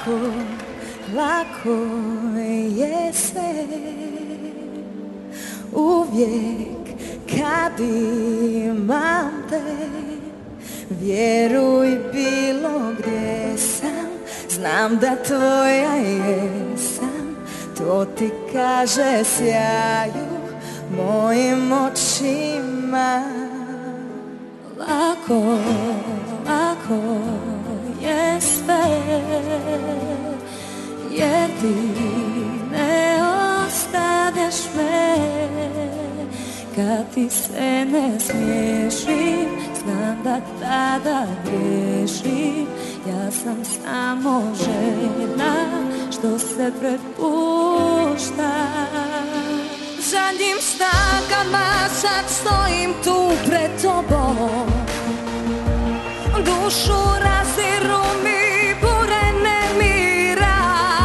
lako, lako je sve. Uvijek kad imam te, vjeruj bilo gdje sam, znam da tvoja jesam. To ti kaže sjaju mojim očima. Lako, lako je sve, jer ti ne ostavljaš me. Kad ti se ne smiješim, znam da tada griješim. Ja sam samo žena što se prepušta. Zadnjim snagama sad stojim tu pred tobom. Dušu raziru mi bure nemira.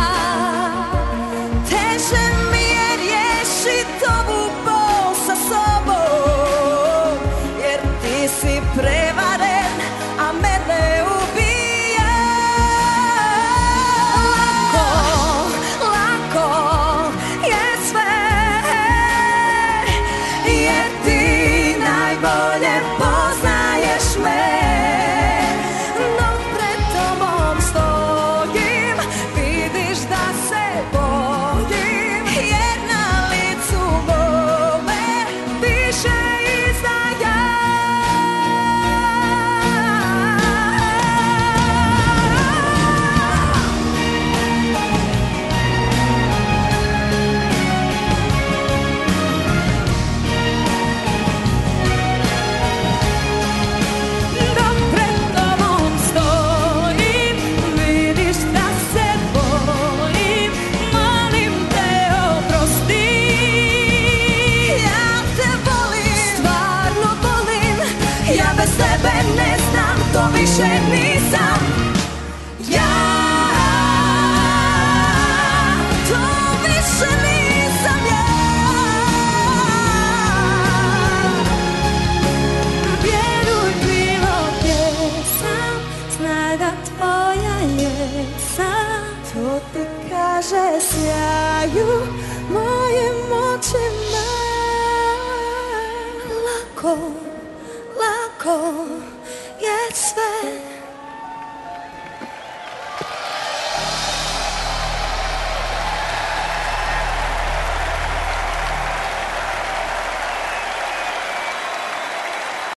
Teže mi je riješit ovu bol sa sobom, jer ti si prevaren, a mene ubija. Lako, lako je sve, jer ti najbolje poznaješ me. Bez tebe ne znam, to više nisam ja. To više nisam ja. Vjeruj bilo gdje sam, znaj da tvoja jesam. To ti kaže sjaju mojim očima. Lako, lako je sve.